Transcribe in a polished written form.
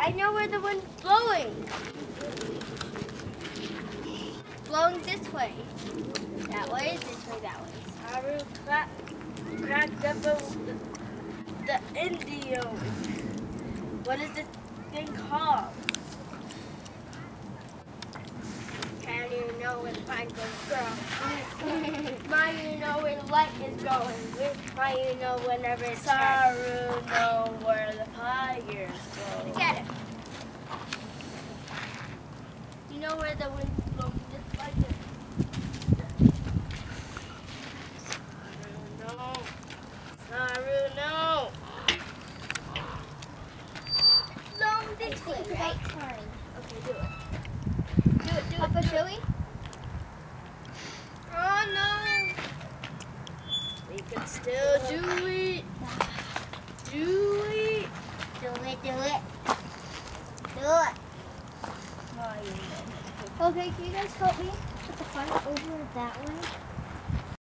I know where the wind's blowing. Blowing this way. That way, this way, that way. Saru cracked up the Indio. What is this thing called? How do you know when time goes girl? How do you know when light is going? How do you know whenever it's time? Saru know where the tigers go. Get it. You know where the wind's blowing just like this. Saru, no. Blowing this way, right? Sorry. Okay, do it. Do it, Papa, show me? Oh no! We can still do it. Do it. Do it, do it. Do it. Okay, can you guys help me put the fire over that way?